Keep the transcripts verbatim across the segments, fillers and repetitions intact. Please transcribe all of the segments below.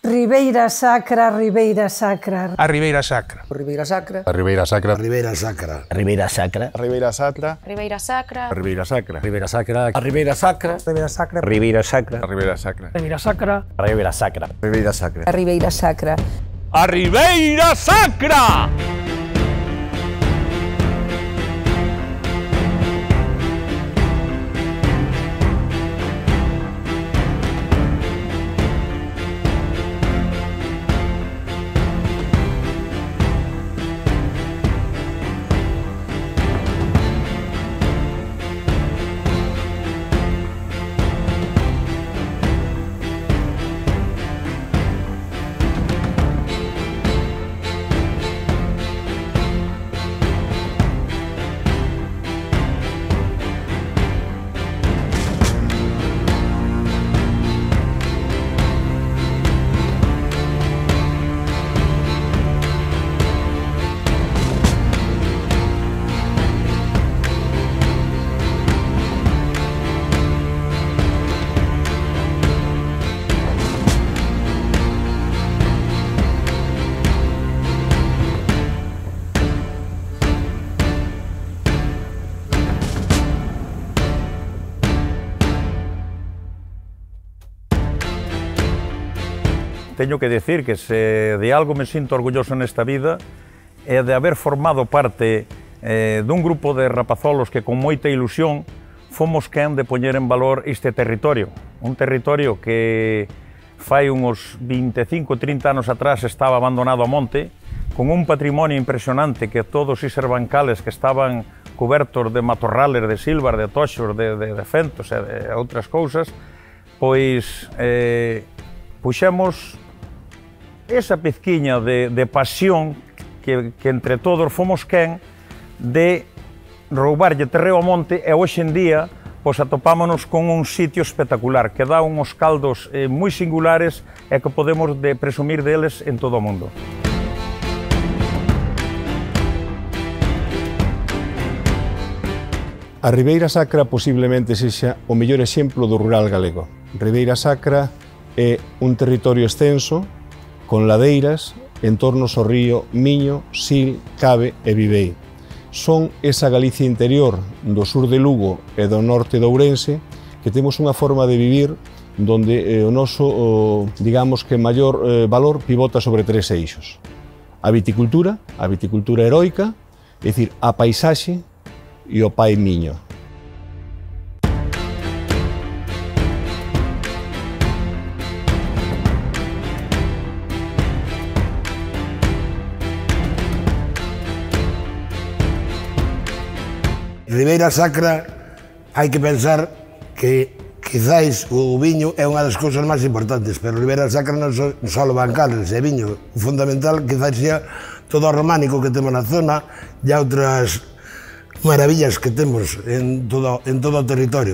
Ribeira Sacra, Ribeira Sacra. A Ribeira Sacra. Ribeira Sacra. A Ribeira Sacra. A Ribeira Sacra. A Ribeira Sacra. A Ribeira Sacra. Ribeira Sacra. A Ribeira Sacra. Ribeira Sacra. A Ribeira Sacra. Ribeira Sacra. Ribeira Sacra. A Ribeira Sacra. Ribeira Sacra. A Ribeira Sacra. Ribeira Sacra. A Ribeira Sacra. A Ribeira Sacra. Teño que decir que se de algo me sinto orgulloso nesta vida é de haber formado parte eh, dun grupo de rapazolos que con moita ilusión fomos quen de poñer en valor este territorio. Un territorio que fai uns vinte e cinco, trinta anos atrás estaba abandonado a monte, con un patrimonio impresionante que todos os bancales que estaban cobertos de matorrales, de silvar, de toxos, de, de, de fentos e de outras cousas, pois eh, puxemos esa pizquiña de, de pasión que, que entre todos fomos quen de roubarlle terreo ao monte e hoxe en día pois atopámonos con un sitio espectacular que dá uns caldos eh, moi singulares e que podemos de presumir deles en todo o mundo. A Ribeira Sacra posiblemente sexa o mellor exemplo do rural galego. Ribeira Sacra é un territorio extenso, con ladeiras, en torno ao río Miño, Sil, Cabe e Vivei. Son esa Galicia interior do sur de Lugo e do norte de Ourense que temos unha forma de vivir donde eh, o noso, o, digamos que maior eh, valor pivota sobre tres eixos. A viticultura, a viticultura heroica, é dicir, a paisaxe e o pai Miño. Ribeira Sacra hai que pensar que quizáis o viño é unha das cousas máis importantes, pero Ribeira Sacra non só só bancales, é viño. O fundamental quizáis sea todo o románico que temos na zona e outras maravillas que temos en todo, en todo o territorio.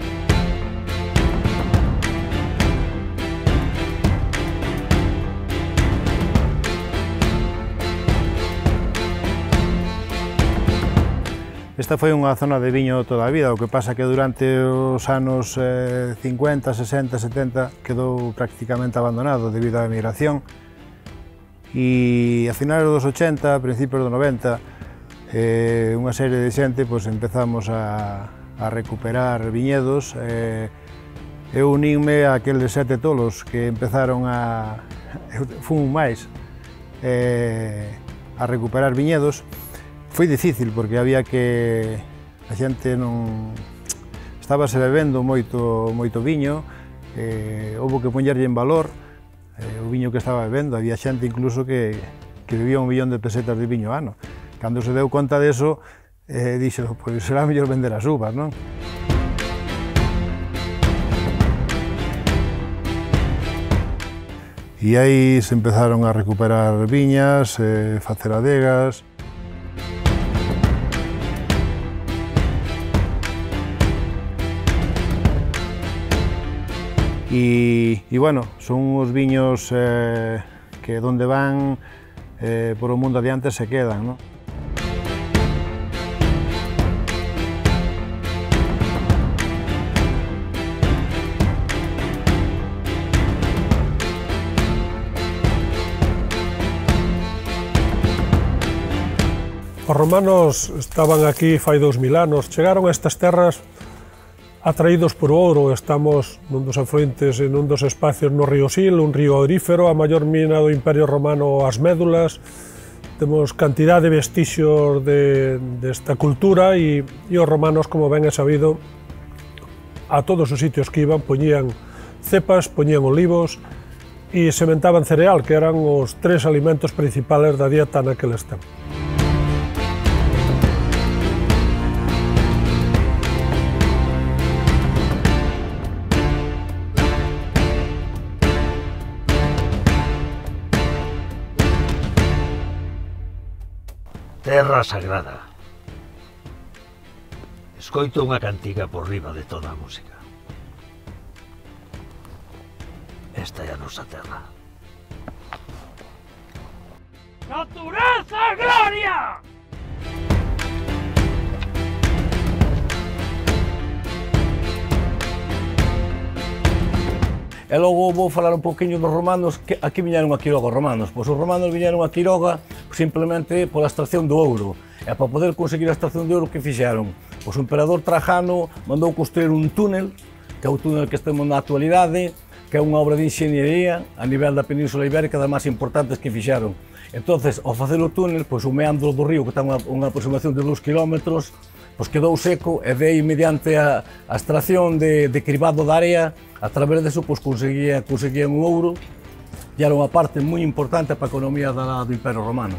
Esta foi unha zona de viño toda a vida, o que pasa que durante os anos eh, cincuenta, sesenta, setenta quedou prácticamente abandonado debido á emigración e a finales dos ochenta, a principios dos noventa, eh, unha serie de xente pues, empezamos a, a recuperar viñedos. Eh, eu uníme a aqueles sete tolos que empezaron a... fun máis eh, a recuperar viñedos. Foi difícil porque había que... a xente non... estábase bebendo moito, moito viño, eh, houve que poñerlle en valor eh, o viño que estaba bebendo. Había xente incluso que, que bebía un millón de pesetas de viño ano. Cando se deu conta deso, eh, dixo, pois será mellor vender as uvas, non? E aí se empezaron a recuperar viñas, eh, facer adegas. E, e bueno, son os viños eh, que donde van eh, por o mundo adiante se quedan, ¿no? Os romanos estaban aquí fai dous mil anos, chegaron a estas terras atraídos por ouro. Estamos nun dos afluentes e nun dos espacios no río Sil, un río aurífero, a maior mina do Imperio Romano, as Médulas. Temos cantidad de vestixios de, desta cultura e, e os romanos, como ben é sabido, a todos os sitios que iban poñían cepas, poñían olivos e sementaban cereal, que eran os tres alimentos principales da dieta naqueles tempos. Terra sagrada. Escoito unha cantiga por riba de toda a música. Esta é a nosa terra. Natureza e gloria! E logo vou falar un poquinho dos romanos, que aquí viñeron a Quiroga os romanos. Pois os romanos viñeron a Quiroga simplemente pola extracción do ouro. E para poder conseguir a extracción de ouro, que fixeron? Pois o emperador Trajano mandou construir un túnel, que é o túnel que estamos na actualidade, que é unha obra de enxeñería a nivel da Península Ibérica das máis importantes que fixeron. Entonces, ao facer o túnel, pois o meandro do río, que ten unha, unha aproximación de dous kilómetros, pois quedou seco e de aí, mediante a, a extracción de, de cribado da area, a través deso pois, conseguía, conseguían o ouro e era unha parte moi importante para a economía da, do Imperio Romano.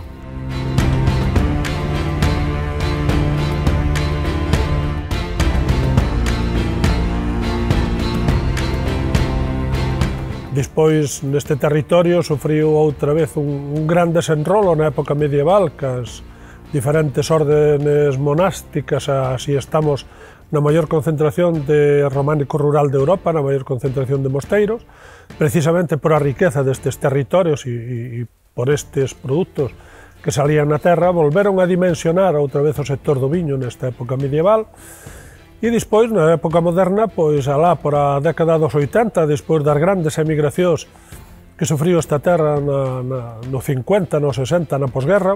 Despois, neste territorio, sofriu outra vez un, un gran desenrolo na época medieval, cas diferentes órdenes monásticas, así estamos na maior concentración de románico rural de Europa, na maior concentración de mosteiros, precisamente por a riqueza destes territorios e, e, e por estes produtos que salían na terra, volveron a dimensionar outra vez o sector do viño nesta época medieval. E despois, na época moderna, pois alá por a década dos oitenta, despois das grandes emigracións que sufriu esta terra na, na, no cincuenta, no sesenta, na posguerra,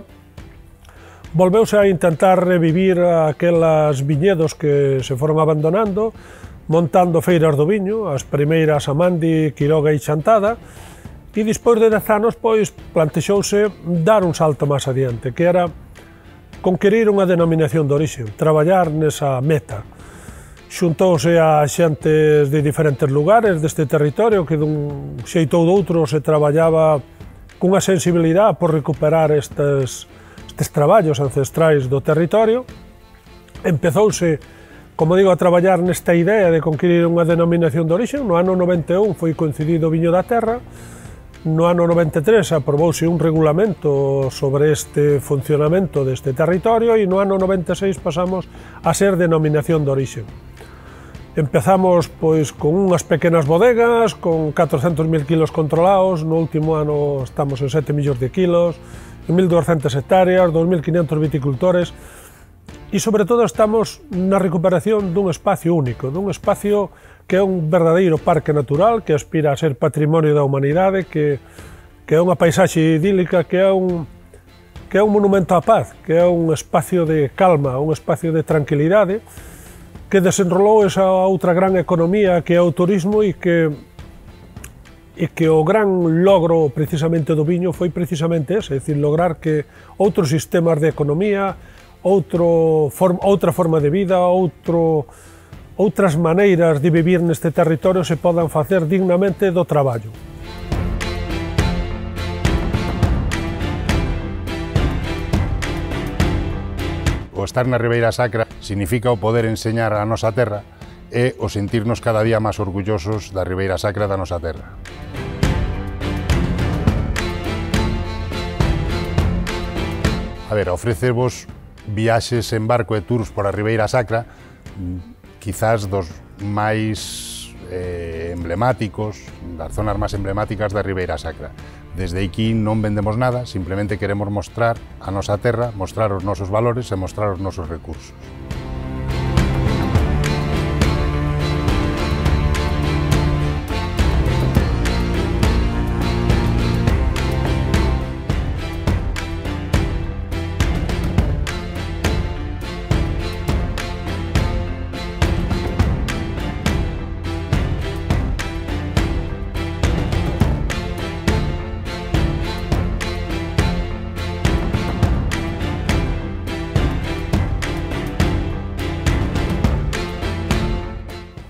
volveuse a intentar revivir aquelas viñedos que se foron abandonando, montando feiras do viño, as primeiras a Mandi, Quiroga e Chantada, e despois de dez anos, pois, plantexouse dar un salto máis adiante, que era conquerir unha denominación de orixe, traballar nesa meta. Xuntouse a xentes de diferentes lugares deste territorio que dun xeito ou doutro se traballaba cunha sensibilidade por recuperar estes, estes traballos ancestrais do territorio. Empezouse, como digo, a traballar nesta idea de conquirir unha denominación de orixe. No ano noventa e un foi concedido o viño da terra, no ano noventa e tres aprobouse un regulamento sobre este funcionamento deste territorio e no ano noventa e seis pasamos a ser denominación de orixe. Empezamos pois con unhas pequenas bodegas, con catrocentos mil kilos controlados, no último ano estamos en sete millóns de kilos, en mil doscientas hectáreas, dos mil quinhentos viticultores, e sobre todo estamos na recuperación dun espacio único, dun espacio que é un verdadeiro parque natural, que aspira a ser patrimonio da humanidade, que, que é unha paisaxe idílica, que é un, que é un monumento á paz, que é un espacio de calma, un espacio de tranquilidade, que desenrolou esa outra gran economía que é o turismo e que, e que o gran logro precisamente do viño foi precisamente ese, é dicir, lograr que outros sistemas de economía, outro, form, outra forma de vida, outro, outras maneiras de vivir neste territorio se podan facer dignamente do traballo. O estar na Ribeira Sacra significa o poder enseñar a nosa terra e o sentirnos cada día máis orgullosos da Ribeira Sacra da nosa terra. A ver, ofrecevos viaxes en barco e tours por a Ribeira Sacra, quizás dos máis eh, emblemáticos, das zonas máis emblemáticas da Ribeira Sacra. Desde aquí non vendemos nada, simplemente queremos mostrar a nosa terra, mostrar os nosos valores e mostrar os nosos recursos.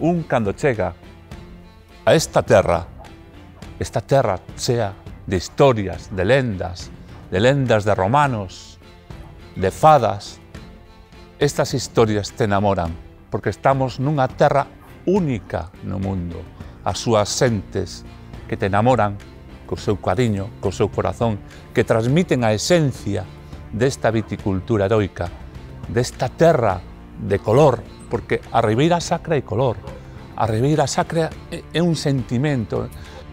un cando chega a esta terra, esta terra chea de historias, de lendas, de lendas de romanos, de fadas. Estas historias te enamoran, porque estamos nunha terra única no mundo. As súas xentes que te enamoran co seu cariño, co seu corazón, que transmiten a esencia desta viticultura heroica, desta terra de color, porque a Ribeira Sacra é color, a Ribeira Sacra é un sentimento.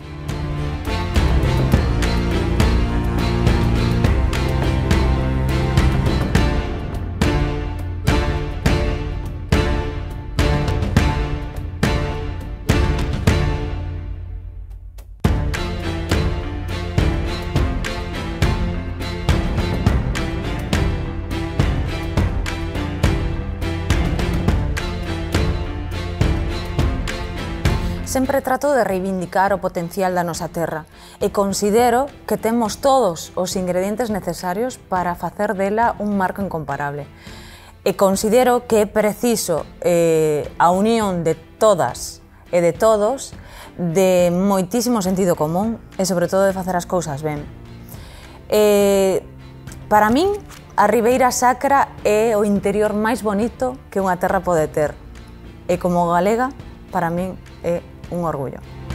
Sempre trato de reivindicar o potencial da nosa terra e considero que temos todos os ingredientes necesarios para facer dela un marco incomparable. E considero que é preciso eh, a unión de todas e de todos, de moitísimo sentido común e sobre todo de facer as cousas ben. Eh, para min, a Ribeira Sacra é o interior máis bonito que unha terra pode ter. E como galega, para min é un orgullo.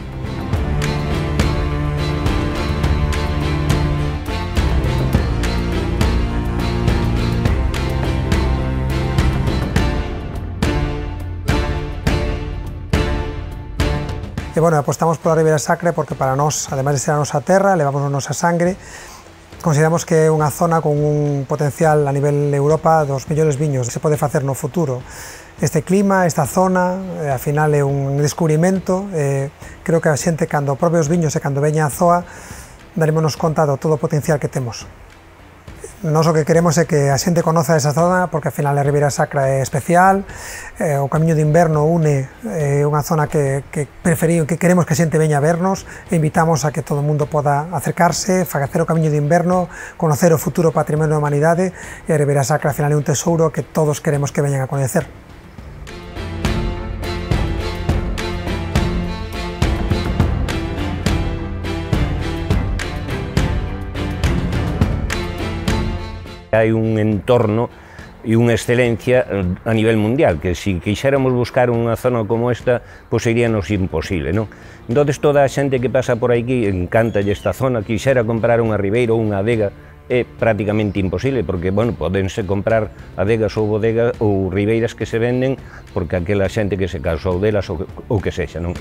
E, bueno, apostamos pola Ribeira Sacra porque para nós, ademais de ser a nosa terra, levamos a nosa sangre, consideramos que é unha zona con un potencial a nivel Europa dos mellores viños que se pode facer no futuro. Este clima, esta zona, eh, ao final é un descubrimento, eh, creo que a xente, cando propios viños e cando veña a zoa, darémonos conta do todo o potencial que temos. Nós o que queremos é que a xente conoza esa zona, porque ao final a Ribeira Sacra é especial, eh, o Camiño de Inverno une é eh, unha zona que, que preferimos, que queremos que a xente veña a vernos, e invitamos a que todo o mundo poda acercarse, facer o Camiño de Inverno, conocer o futuro patrimonio da humanidade, e a Ribeira Sacra ao final é un tesouro que todos queremos que veñan a coñecer. Hai un entorno e unha excelencia a nivel mundial, que se quixéramos buscar unha zona como esta, pois seríanos imposible, non? Entón, toda a xente que pasa por aquí encantalle esta zona, quixera comprar unha ribeira ou unha adega, é prácticamente imposible, porque, bueno, podense comprar adegas ou bodegas ou ribeiras que se venden porque aquela xente que se casou delas ou, ou que sexa, non?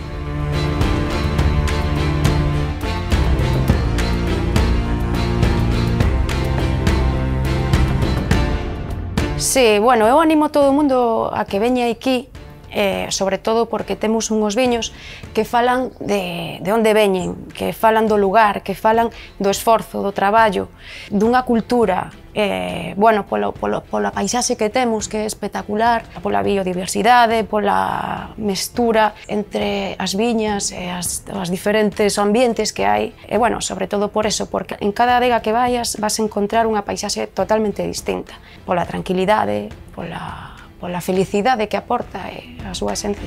Sí, bueno, eu animo todo o mundo a que veña aquí, eh, sobre todo porque temos unhos viños que falan de, de onde veñen, que falan do lugar, que falan do esforzo, do traballo, dunha cultura, eh, bueno, polo, polo, pola paisaxe que temos, que é espectacular, pola biodiversidade, pola mestura entre as viñas e as, as diferentes ambientes que hai, e, bueno, sobre todo por eso, porque en cada adega que vayas vas a encontrar unha paisaxe totalmente distinta, pola tranquilidade, pola, pola felicidade que aporta e a súa esencia.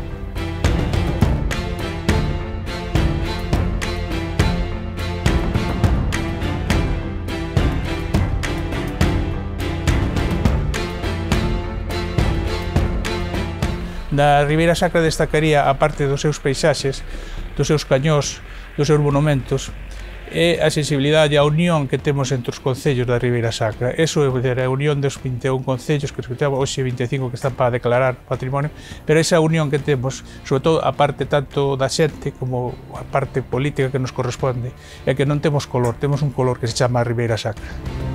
Da Ribeira Sacra destacaría, a parte dos seus paisaxes, dos seus cañós, dos seus monumentos, é a sensibilidade e a unión que temos entre os concellos da Ribeira Sacra. Eso é a unión dos vinte e un concellos, que escutamos hoxe vinte e cinco que están para declarar patrimonio, pero esa unión que temos, sobre todo a parte tanto da xente como a parte política que nos corresponde, é que non temos color, temos un color que se chama Ribeira Sacra.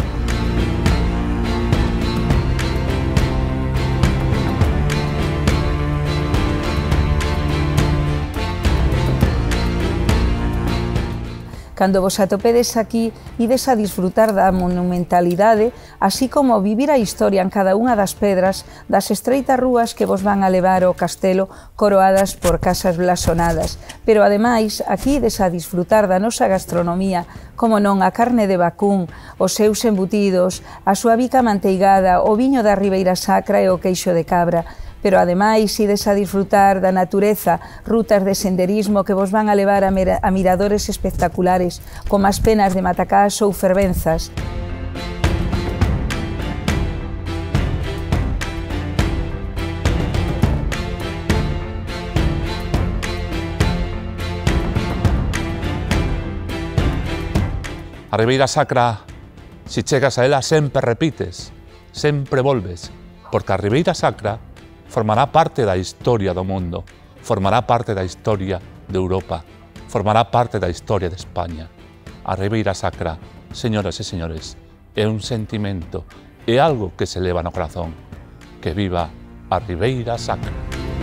Cando vos atopedes aquí, ides a disfrutar da monumentalidade, así como vivir a historia en cada unha das pedras das estreitas rúas que vos van a levar ao castelo coroadas por casas blasonadas. Pero, ademais, aquí ides a disfrutar da nosa gastronomía, como non a carne de vacún, os seus embutidos, a súa bica manteigada, o viño da Ribeira Sacra e o queixo de cabra. pero ademais ides a disfrutar da natureza, rutas de senderismo que vos van a levar a, a miradores espectaculares, como as penas de Matacás ou Fervenzas. A Ribeira Sacra, si chegas a ela, sempre repites, sempre volves, porque a Ribeira Sacra formará parte da historia do mundo, formará parte da historia de Europa, formará parte da historia de España. A Ribeira Sacra, señoras e señores, é un sentimento, é algo que se leva no corazón. Que viva a Ribeira Sacra.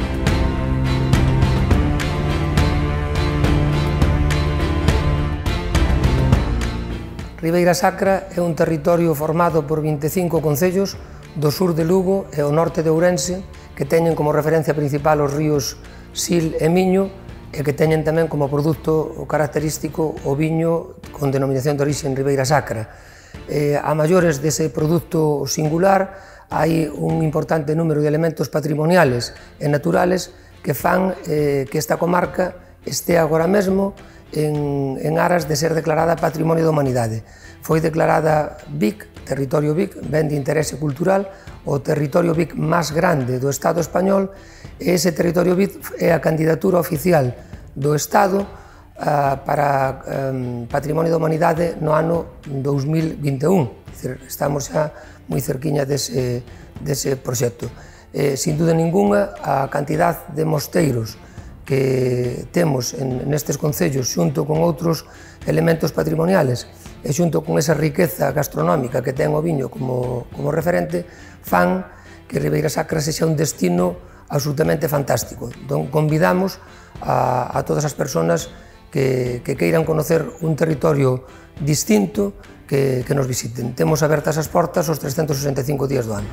Ribeira Sacra é un territorio formado por vinte e cinco concellos do sur de Lugo e o norte de Ourense, que teñen como referencia principal os ríos Sil e Miño e que teñen tamén como produto característico o viño con denominación de orixe en Ribeira Sacra. Eh, a maiores dese produto singular hai un importante número de elementos patrimoniales e naturales que fan eh, que esta comarca este agora mesmo en, en aras de ser declarada Patrimonio da Humanidade. Foi declarada V I C, territorio V I C, ben de interese cultural, o territorio V I C máis grande do Estado español, e ese territorio V I C é a candidatura oficial do Estado uh, para um, Patrimonio da Humanidade no ano dous mil vinte e un. Estamos xa moi cerquiña dese, dese proxecto. Eh, sin duda ninguna, a cantidad de mosteiros que temos en, nestes concellos xunto con outros elementos patrimoniales e xunto con esa riqueza gastronómica que ten o viño como, como referente, fan que Ribeira Sacra sexa un destino absolutamente fantástico. Entón, convidamos a, a todas as persoas que, que queiran conocer un territorio distinto que, que nos visiten. Temos abertas as portas os trescentos sesenta e cinco días do ano.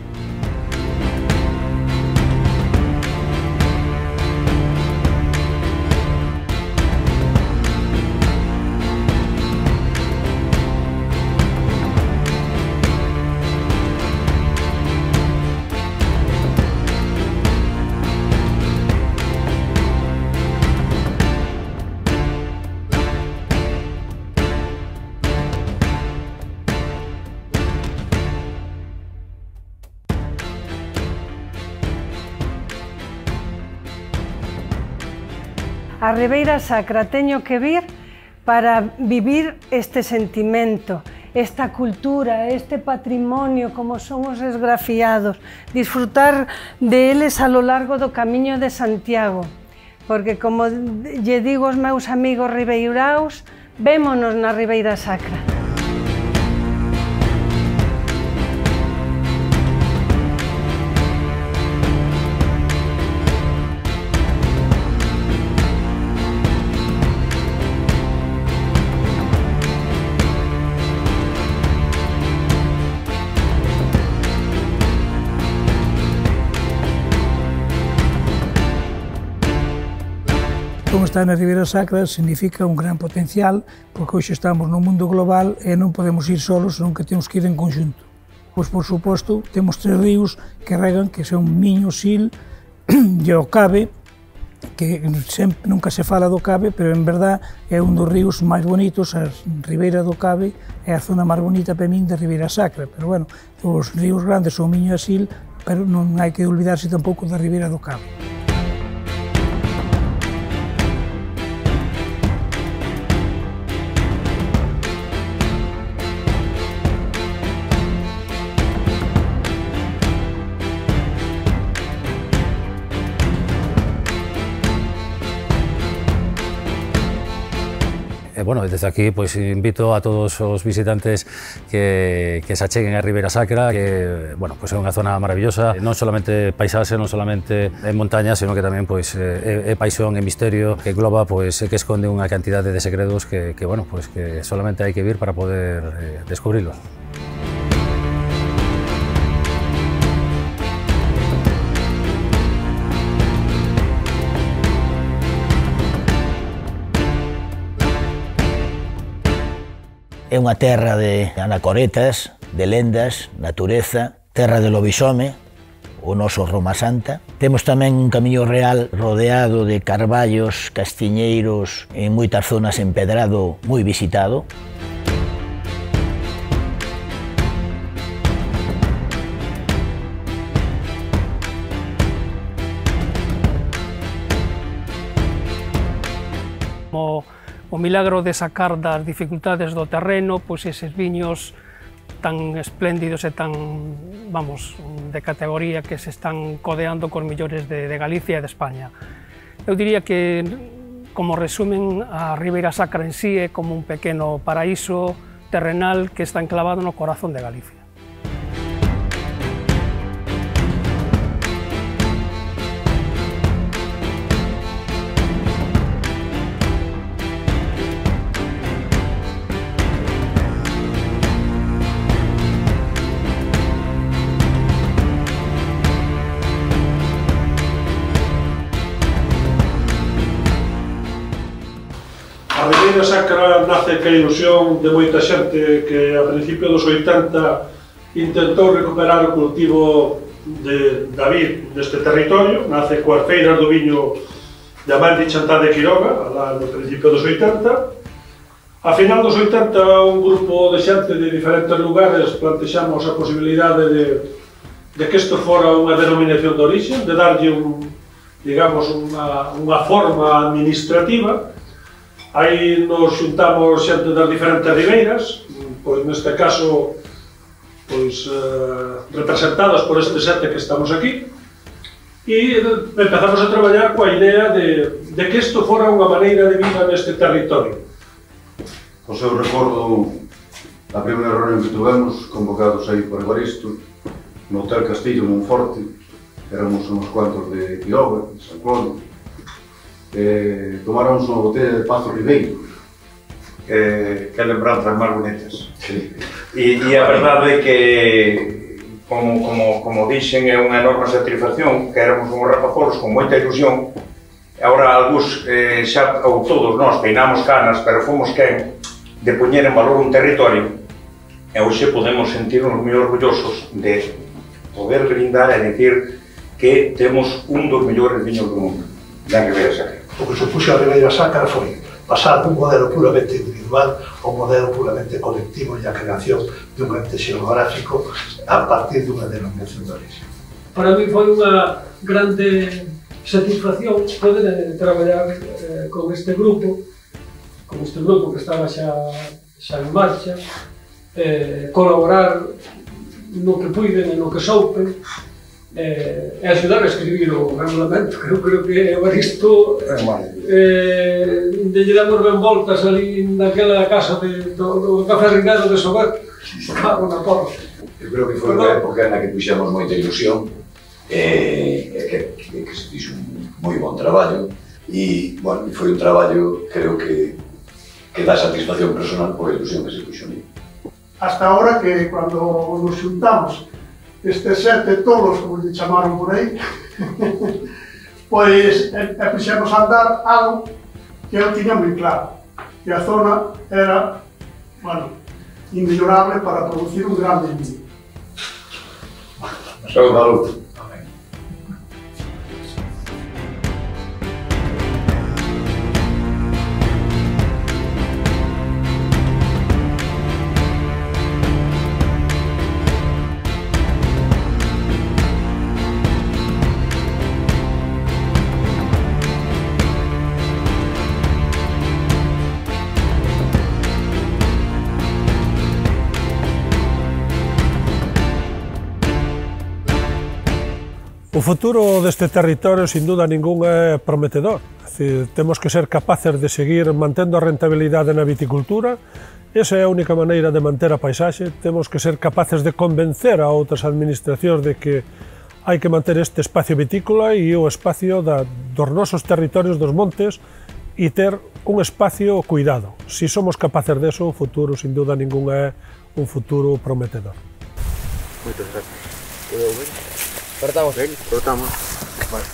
A Ribeira Sacra teño que vir para vivir este sentimento, esta cultura, este patrimonio, como son os esgrafiados, disfrutar deles a lo largo do Camiño de Santiago, porque como lle digo aos meus amigos ribeiraos, vémonos na Ribeira Sacra. Como está na Ribeira Sacra significa un gran potencial, porque hoxe estamos no mundo global e non podemos ir solos, senón que temos que ir en conxunto. Pois, por suposto, temos tres ríos que regan, que son Miño, Sil e o Cabe, que sempre, nunca se fala do Cabe, pero en verdad é un dos ríos máis bonitos, a Ribeira do Cabe é a zona máis bonita para min da Ribeira Sacra, pero bueno, os ríos grandes son Miño e Sil, pero non hai que olvidarse tampouco da Ribeira do Cabe. E, bueno, desde aquí pues, invito a todos os visitantes que, que se acheguen a Ribeira Sacra, que bueno, pues, é unha zona maravillosa, non solamente paisaxe, non solamente en montaña, sino que tamén pues, é, é paixón e misterio que engloba, pues, que esconde unha cantidade de segredos que, que, bueno, pues, que solamente hai que vir para poder eh, descubrirlos. É unha terra de anacoretas, de lendas, natureza, terra de lobisome, o noso Roma Santa. Temos tamén un camiño real rodeado de carballos, castiñeiros, en moitas zonas empedrado, moi visitado. O, o milagro de sacar das dificultades do terreno pois eses viños tan espléndidos e tan, vamos, de categoría que se están codeando cos millores de, de Galicia e de España. Eu diría que, como resumen, a Ribeira Sacra en sí é como un pequeno paraíso terrenal que está enclavado no corazón de Galicia. A Ribeira Sacra nace ca ilusión de moita xente que a principio dos oitenta intentou recuperar o cultivo de David neste territorio, nace coas feiras do viño de Amandi Chantá de Quiroga, lá no principio dos oitenta. A final dos oitenta, un grupo de xente de diferentes lugares plantexamos a posibilidade de, de que isto fora unha denominación de origen, de darlle un, digamos, unha, unha forma administrativa. Aí nos xuntamos xente das diferentes ribeiras, pois neste caso pois, eh, representadas por este sete que estamos aquí, e empezamos a traballar coa idea de, de que isto fora unha maneira de vida neste territorio. O seu recordo a primeira reunión que tuvemos, convocados aí por Evaristo, no Hotel Castillo Monforte, éramos uns cuantos de Quiroga, de San Clodo, eh, tomáramos unha botella de Pazo Ribeiro. Que, que lembranzas máis bonitas. Sí. E, e a verdade é que, como, como, como dixen, é unha enorme satisfacción que éramos uns rapazolos con moita ilusión. Agora, algúns, eh, xa, ou todos nós, peinamos canas, pero fomos quen de poñer en valor un territorio e hoxe podemos sentirnos moi orgullosos de poder brindar e dicir que temos un dos mellores viños do mundo da Ribeira Sacra. O que supuxo a Ribeira Sacra foi pasar dun modelo puramente individual a un modelo puramente colectivo e a creación dun ente xeográfico a partir dunha denominación de origen. Para mí foi unha grande satisfacción poder traballar eh, con este grupo, con este grupo que estaba xa, xa en marcha, eh, colaborar no que puiden e no que soupen, eh, e axudar a escribir o regulamento, que eu creo que Evaristo eh, de lle damos ben voltas ali naquela casa de, do, do Café Rinero de Sober, cago na porra. Eu creo que foi unha época na que puxemos moita ilusión e eh, que, que, que se fixo un moi bon traballo e, bueno, foi un traballo, creo que que dá satisfacción personal por a ilusión que se puxo ali. Hasta ahora que cando nos xuntamos estes sete tolos, como lle chamaron por aí, pois e, e puxemos a andar algo que eu tiña moi claro, que a zona era, bueno, inmellorable para producir un grande vino. Salud. O futuro deste territorio, sin duda ningún, é prometedor. É dicir, temos que ser capaces de seguir mantendo a rentabilidade na viticultura. Esa é a única maneira de manter a paisaxe. Temos que ser capaces de convencer a outras administracións de que hai que manter este espacio vitícola e o espacio da, dos nosos territorios, dos montes, e ter un espacio cuidado. Si somos capaces de eso, o futuro, sin duda ningún, é un futuro prometedor. Moitas gracias. Quedou ben? Cortamos. Ben, cortamos. Vale.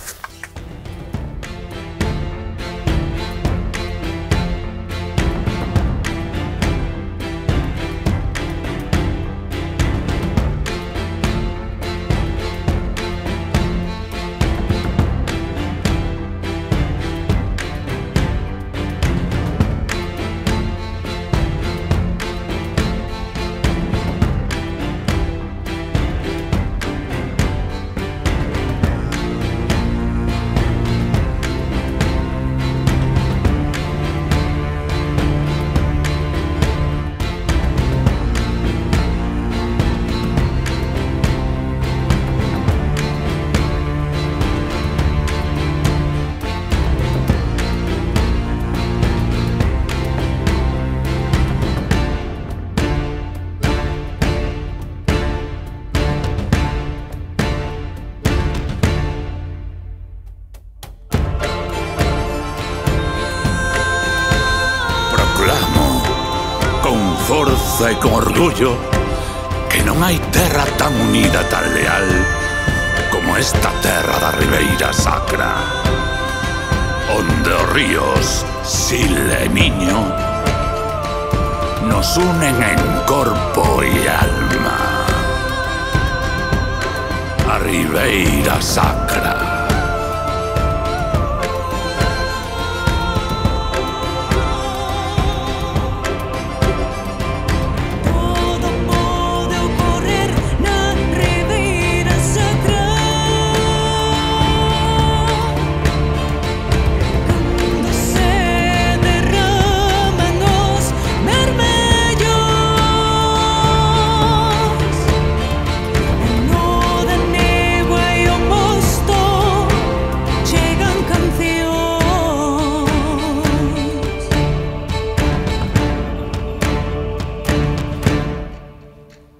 e con orgullo que non hai terra tan unida, tan leal como esta terra da Ribeira Sacra, onde os ríos Sil e Miño nos unen en corpo e alma. A Ribeira Sacra.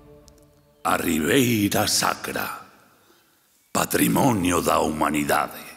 A Ribeira Sacra, patrimonio da humanidade.